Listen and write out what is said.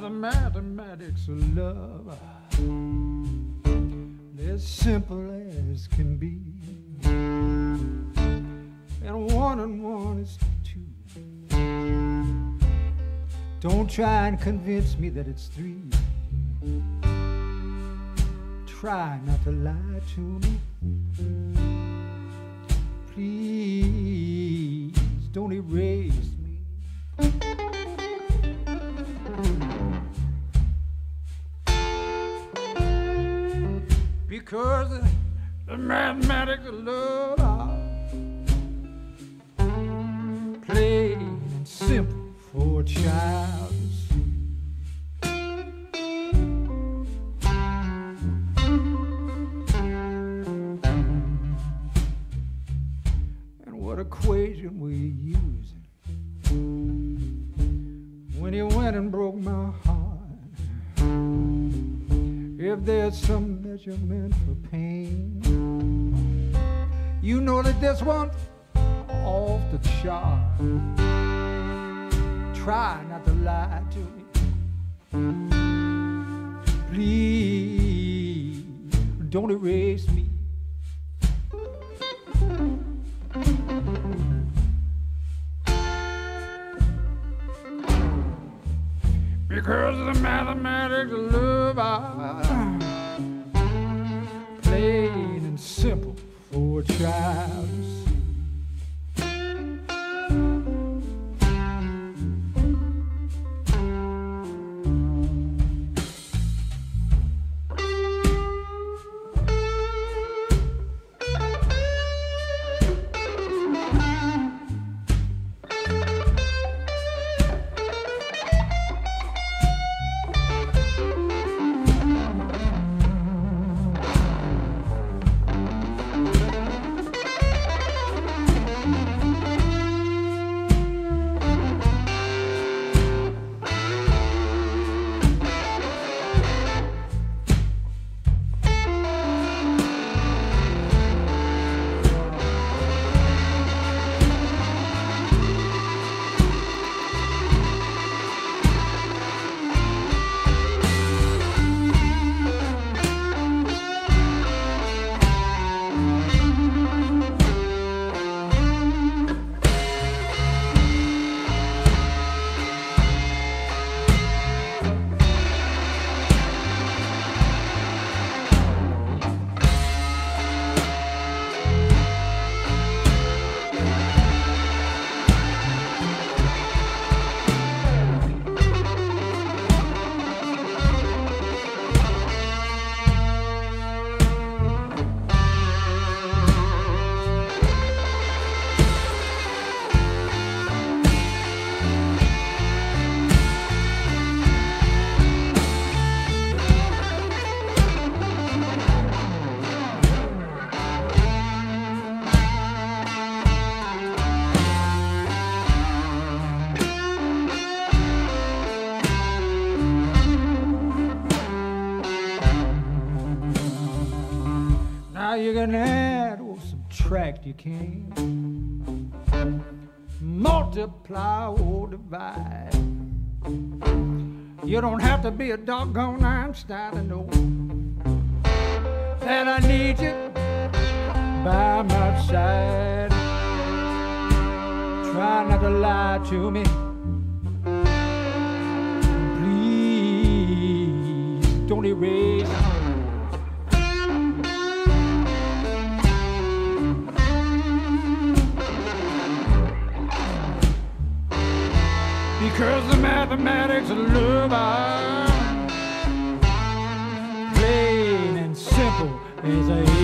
the mathematics of love, as simple as can be. And 1 and 1 is 2. Don't try and convince me that it's 3. Try not to lie to me. Please don't erase me. Because the mathematics of love, plain and simple for a child to see. And what equation were you using when you went and broke my heart? If there's some measurement for pain, you know that this one's off the chart. Try not to lie to me. Please don't erase me. Because of the mathematics of love, plain and simple for a child to see. You can add or subtract, you can multiply or divide. You don't have to be a doggone Einstein to know that I need you by my side. Try not to lie to me. Please don't erase me. Because the mathematics of love are plain and simple as a